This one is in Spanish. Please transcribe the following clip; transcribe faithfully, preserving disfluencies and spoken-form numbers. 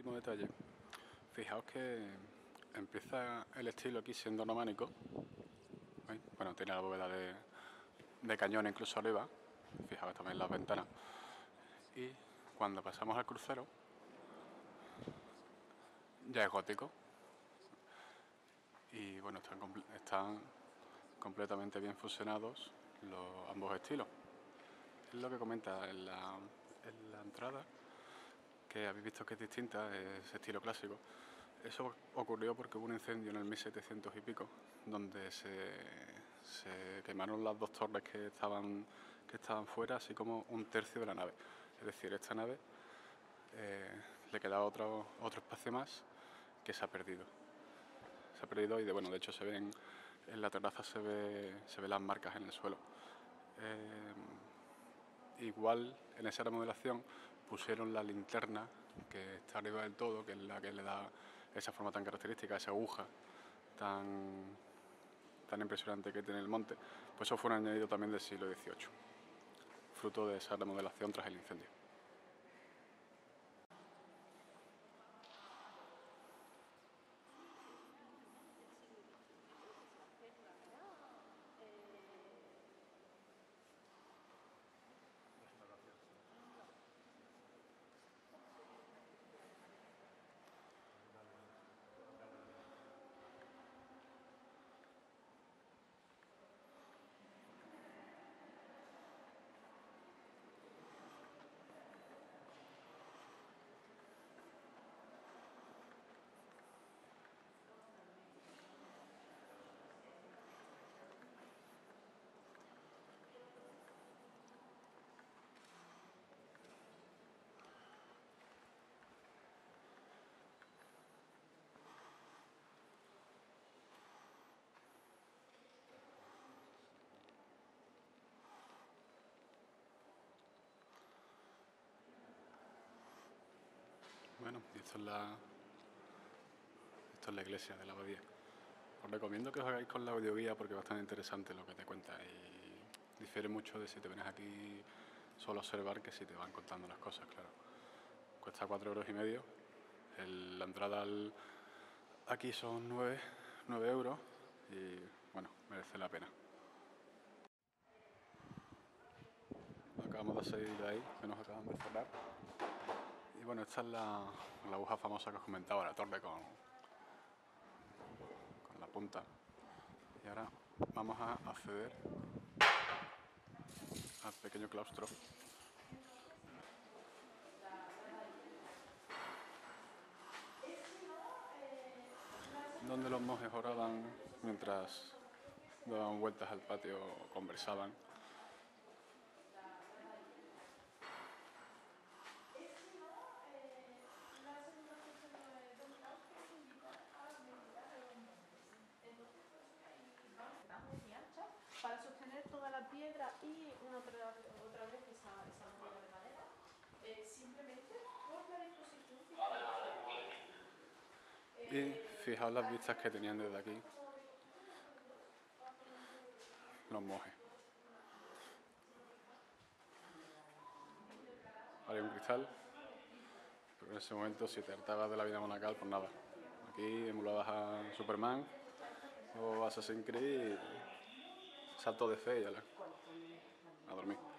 último detalle. Fijaos que empieza el estilo aquí siendo románico. ¿Veis? Bueno, tiene la bóveda de, de cañón incluso arriba. Fijaos también las ventanas. Y cuando pasamos al crucero, ya es gótico. Y bueno, están, están completamente bien fusionados los, ambos estilos. Es lo que comenta en la, en la entrada, que habéis visto que es distinta, es estilo clásico. Eso ocurrió porque hubo un incendio en el mil setecientos y pico, donde se, se quemaron las dos torres que estaban, que estaban fuera, así como un tercio de la nave. Es decir, esta nave eh, le quedaba otro, otro espacio más que se ha perdido. Se ha perdido y de, bueno, de hecho se ven, en la terraza se ve, se ven las marcas en el suelo. Eh, igual en esa remodelación pusieron la linterna que está arriba del todo, que es la que le da esa forma tan característica, esa aguja tan, tan impresionante que tiene el monte. Pues eso fue un añadido también del siglo dieciocho, fruto de esa remodelación tras el incendio. Bueno, y esto es la, esto es la iglesia de la abadía. Os recomiendo que os hagáis con la audioguía porque es bastante interesante lo que te cuenta y difiere mucho de si te vienes aquí solo a observar que si te van contando las cosas, claro. Cuesta cuatro euros y medio. El, la entrada al, aquí son nueve euros y bueno, merece la pena. Acabamos de salir de ahí, que nos acaban de cerrar. Y bueno, esta es la, la aguja famosa que os comentaba, la torre con, con la punta. Y ahora vamos a acceder al pequeño claustro. Donde los monjes oraban mientras daban vueltas al patio o conversaban. Para sostener toda la piedra y una otra, otra vez esa, esa piedra de madera, eh, simplemente por la disposición que Y fijaos las vistas que tenían desde aquí los monjes. Ahora hay un cristal, pero en ese momento si te hartabas de la vida monacal, pues nada. Aquí emulabas a Superman o Assassin's Creed, salto de fe y ala, a dormir.